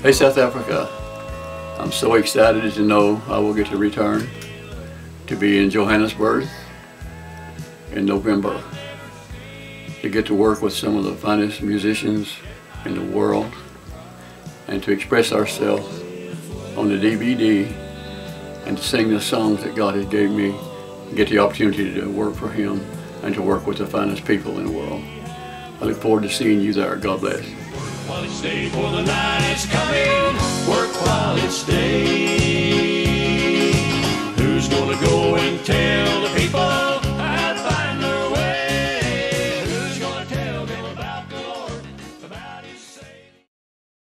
Hey South Africa, I'm so excited to know I will get to return to be in Johannesburg in November, to get to work with some of the finest musicians in the world and to express ourselves on the DVD and to sing the songs that God has gave me, get the opportunity to work for Him and to work with the finest people in the world. I look forward to seeing you there. God bless. While it's day, for the night is coming. Work while it's day.